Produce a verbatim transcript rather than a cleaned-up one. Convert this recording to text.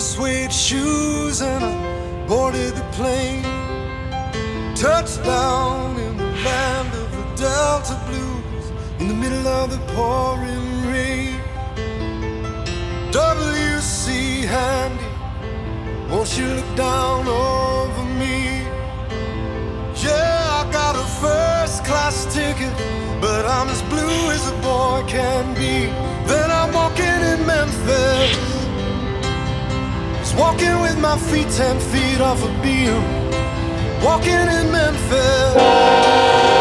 suede shoes and I boarded the plane. Touchdown in the land of the Delta Blues, in the middle of the pouring rain. W C Handy, won't you look down over me? Yeah, I got a first class ticket, but I'm as blue as a boy can be. Then I'm walking in Memphis, just walking with my feet ten feet off a beam. Walking in Memphis.